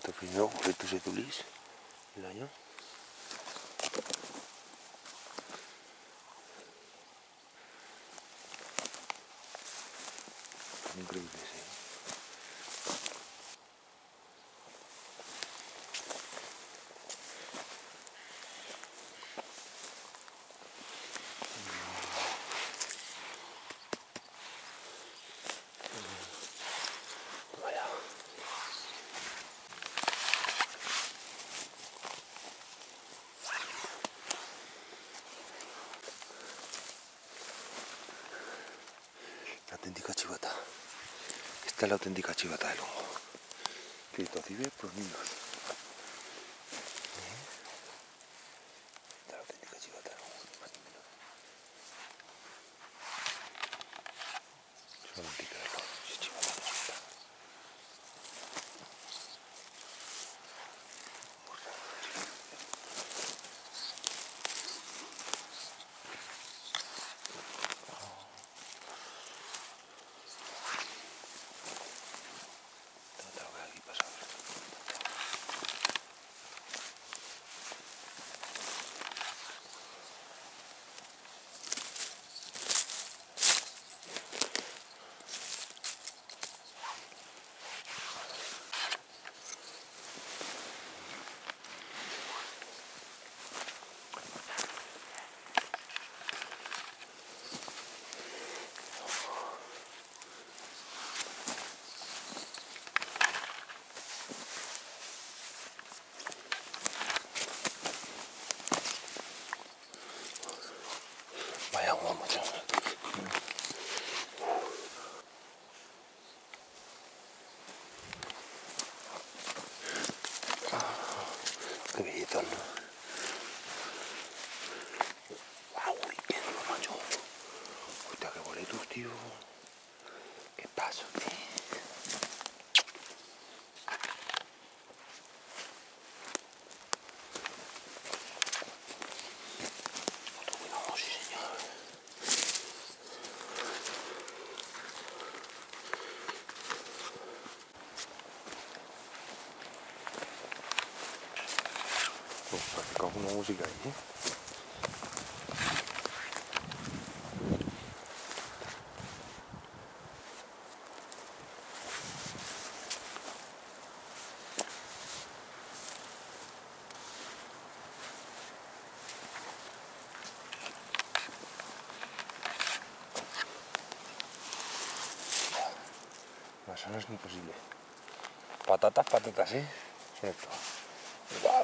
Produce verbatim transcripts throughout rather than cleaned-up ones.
Esto primero boletos de Tulis el año. Increíble, sí. Vaya. La auténtica chivata. Esta es la auténtica chivata del hongo. Criptocibe por niños. Esta es la auténtica chivata del hongo, ni más ni menos. Solamente hay que verlo. Si es chivata, no es chivata. Vaya agua, macho. Qué bellezón. Guau, qué duro, macho. Hostia, qué boletos, tío. Qué paso, tío. Cuidado, sí, señor. Uf, acá una música ahí, ¿eh? Más o menos imposible. Patatas, patatas, ¿eh? Cierto. Wow.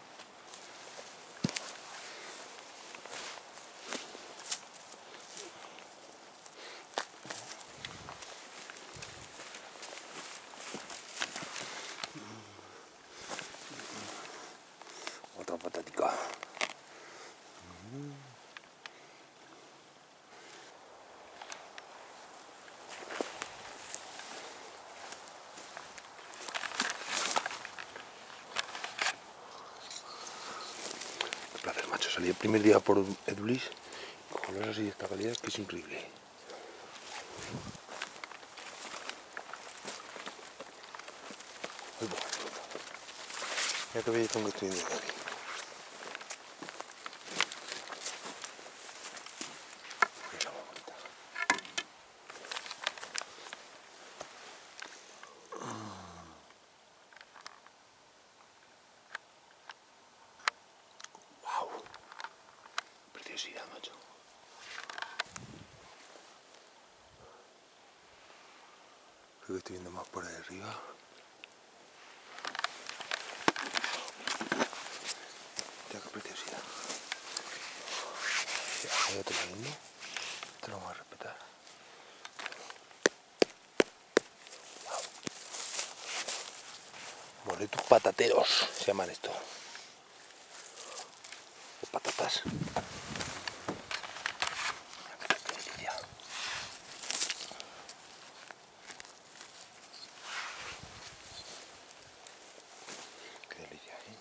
Otra patatica. Qué placer, macho. Salí el primer día por Edulis y cogerlos así de esta calidad, que es increíble. Mira qué bellezón que estoy viendo aquí. Mira, muy bonita. Wow. Preciosidad, macho. Creo que estoy viendo más por ahí arriba. Mira qué preciosidad. Hay otro lindo. Esto lo vamos a respetar. Wow. Boletos patateros se llaman esto. O patatas. Qué delicia. Qué delicia, ¿eh?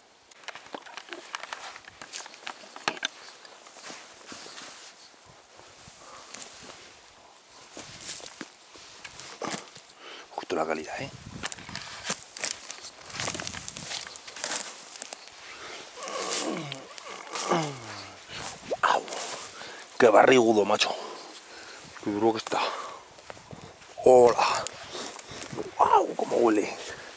Justo la calidad, ¿eh? Qué barrigudo, macho. Qué duro que está. Hola. Wow, cómo huele.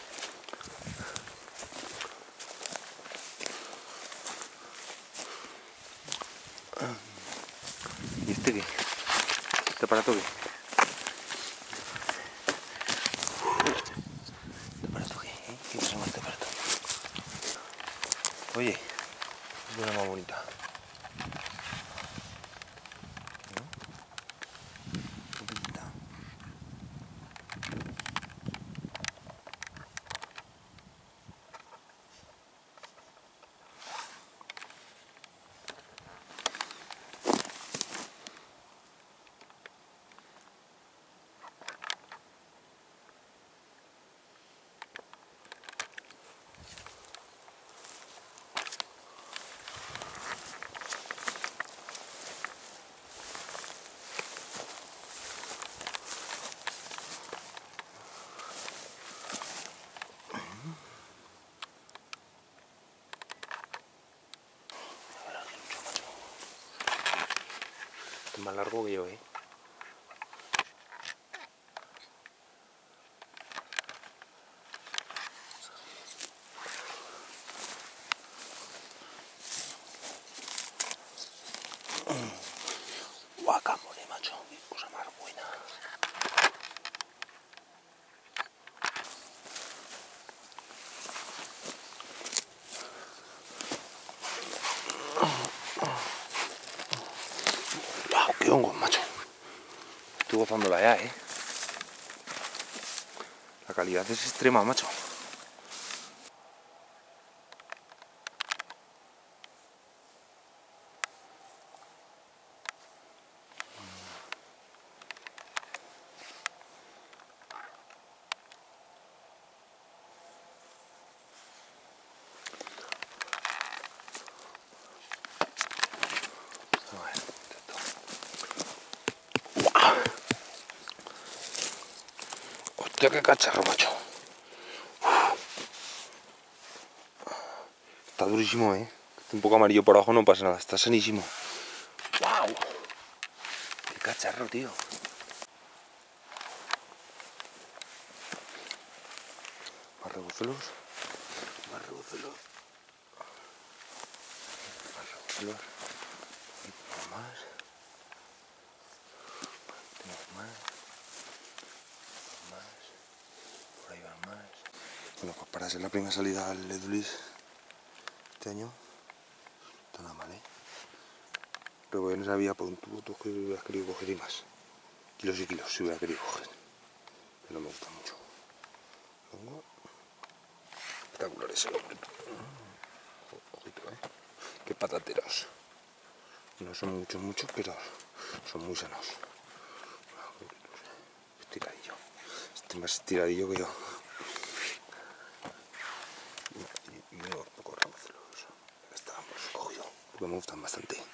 ¿Y este qué? ¿Este aparato qué? ¿Este aparato qué? ¿Eh? ¿Qué pasa con este aparato? Oye, es una más bonita. Es más largo que yo, ¿eh? Guacamole, macho. Qué cosa más buena. Wow, qué hongos, macho. Estoy gozándola ya, ¿eh? La calidad es extrema, macho. Hostia, qué cacharro, macho. Está durísimo, ¿eh? Está un poco amarillo por abajo, no pasa nada. Está sanísimo. ¡Wow! Qué cacharro, tío. Más rebúcelos. Más rebúcelos. Más rebúcelos. Tenemos más. Tenemos más. Más. Por ahí van más. Bueno, pues para ser la primera salida al Edulis este año, no está nada mal, ¿eh? Pero yo no sabía por un tubo que hubieras querido coger y más. Kilos y kilos si hubiera querido coger. Pero no me gusta mucho. Pongo. Espectacular ese hombre. Ojito, ¿eh? Qué patateros. No son muchos, muchos, pero son muy sanos. Estiradillo. Este más estiradillo que yo. Y unos pocos ramos. Estábamos cogidos porque me gustan bastante.